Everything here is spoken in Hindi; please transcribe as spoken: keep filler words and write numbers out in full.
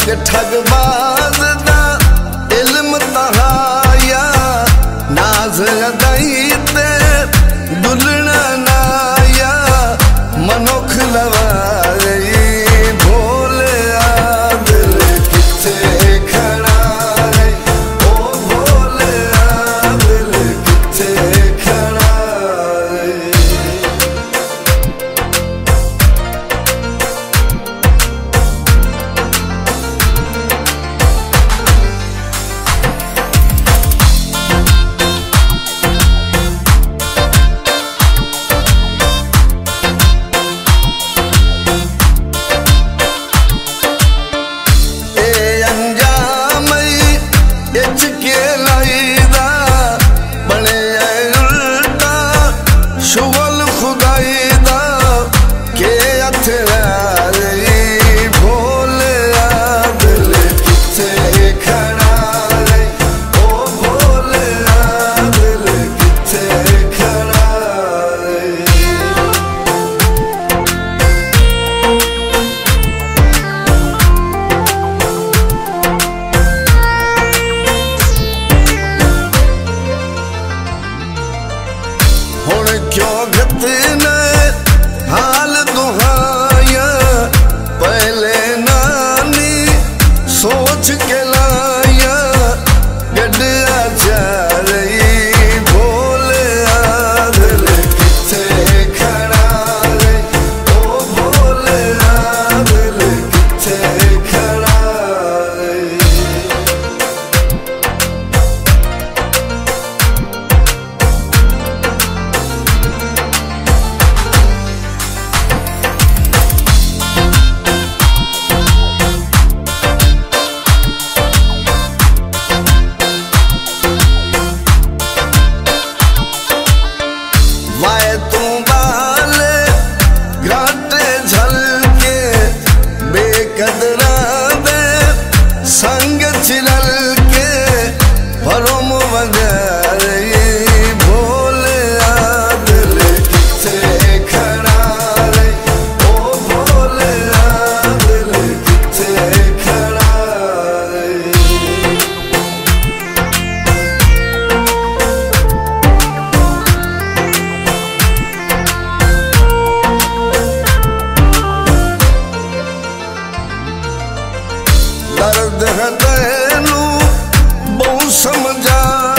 ठगबाज दा इल्म तहाया नाज अदाई ते दुलना नाया मनुख लवाई भोले आ दिल किथे खड़ा है ओ भोले आ दिल किथे खड़ा है। शुगल खुदाई दा के अथराई भोले आ दिल किथे खड़ा है ओ भोले आ दिल किथे खड़ा है। हुण क्यों घतने हाल दुहाया पहले नानी सोच के लाया गड्ढा जा रही भोले आ दिल किथे खड़ा है ओ भोले आ दिल किथे खड़ा है। वाए तू बाले घाटे झलके बेकदरा दे संग चिरल के भरोम वगैरही भोले आ दिल किथे खड़ा है ओ भोले आ दिल किथे खड़ा है। दर्द है तैनू बहु समझा